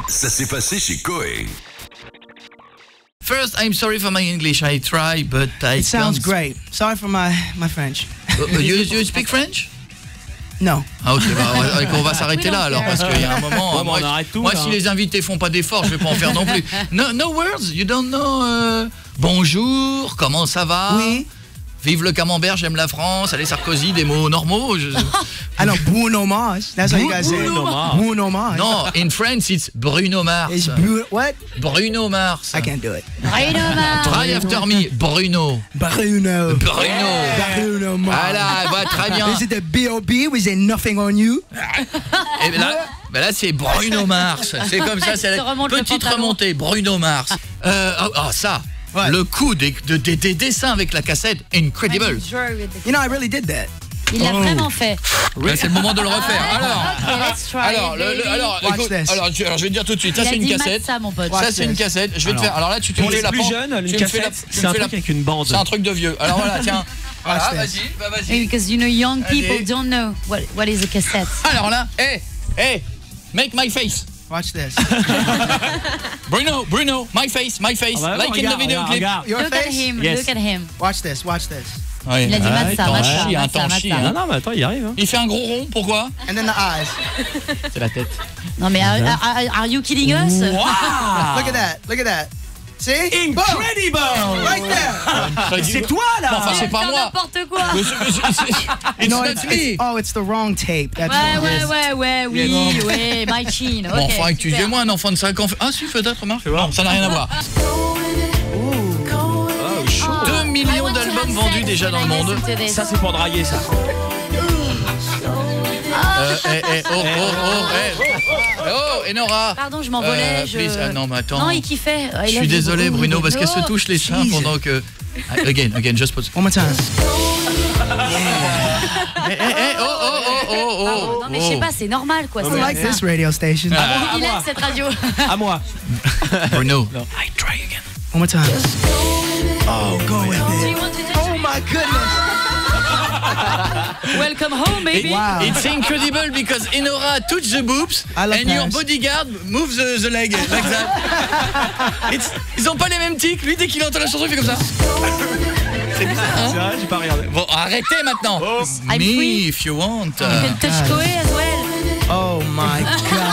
Ça s'est passé chez Coé. First, I'm sorry for my English. I try, but I It sounds can't. great. Sorry for my French. You speak French? No. Ah ok, on va s'arrêter là alors parce qu'il y a un moment. Bon, on arrête tout, moi là. si les invités font pas d'efforts, je vais pas en faire non plus. No words, you don't know. Bonjour, comment ça va? Oui. Vive le camembert, j'aime la France. Allez Sarkozy, des mots normaux. I know Bruno Mars. That's how you guys say it. Bruno Mars. Bruno Mars. Non, in France it's Bruno Mars. It's what? Bruno Mars. I can't do it. Try after me, Bruno. Bruno. Bruno. Mars. Voilà, bah, très bien. Is it the B.O.B.? Was there nothing on you? Et là c'est Bruno Mars. C'est comme ça, c'est la remonte le petite pantalon. remontée, Bruno Mars. Ça, Ouais. le coup des dessins avec la cassette, incredible. You know, I really did that. Il l'a vraiment fait. Là, c'est le moment de le refaire. Ok, let's try. Alors, baby. Watch écoute, this. alors, je vais te dire tout de suite, ça Il a c'est une dit cassette. ça, mon pote. Ça c'est une cassette. Je vais te faire. Alors là, tu te Pour fais les la plus pan- jeunes, une tu me fais la- cassette, tu c'est me un fais truc la- avec une bande. C'est un truc de vieux. Alors voilà, tiens. Voilà, Watch this. vas-y. Because you know young people Allez. don't know what is a cassette. Alors là, hey, make my face. Watch this. Bruno, my face, Ah bah, like in the video clip. regarde. Your Look at face? him, Yes. look at him. Watch this. Watch this. Ouais. Il a dit Matza, Matza. Non, mais attends, il arrive. Hein. Il fait un gros rond, pourquoi? And then the eyes. C'est la tête. Non mais are you killing us? Look at that. Look at that. See? Incredible! Boom. Right there. C'est toi là! Enfin, c'est pas Faire moi. n'importe quoi. It's No, not me. it's the wrong tape. That's wrong. Ouais, oui, my chin. Bon, Ok, enfin, tu super. dis moi un enfant de 5 ans. Ah si, peut-être, remarque. Non, ça n'a rien à voir. 2 millions d'albums vendus déjà dans le monde. Ça, c'est pour draguer, ça. Enora. Pardon, je m'envolais. Please. Ah, non, mais attends. Non, il kiffait. Je suis désolé, Bruno, parce qu'elle se touche les seins Jesus. pendant que. Again, just pause. One more time. Non, mais je sais pas, c'est normal quoi. I c'est- like this radio station. Il aime cette radio. À moi. Bruno. I try again. One more time. Oh, go with it. Oh my goodness. Welcome home, baby. Wow. It's incredible because Enora touch the boobs I love and your parents. bodyguard moves the leg like that. Ils ont pas les mêmes tics. Lui, dès qu'il entend la chanson, il fait comme ça. C'est bizarre, hein? C'est vrai, j'ai pas regardé. Bon, arrêtez maintenant. I'm Me, free. if you want. You can touch Koé as well. Oh my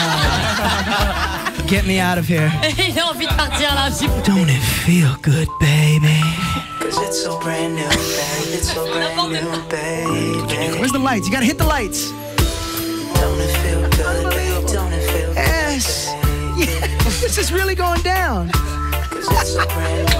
God. Get me out of here. Il a envie de partir là un petit peu. Don't it feel good, baby? Cause it's so brand new, babe. It's so brand new, baby. Where's the lights? You gotta hit the lights. Don't it feel good, babe? Don't it feel good? Yes. Yeah. This is really going down. Cause it's so brand new.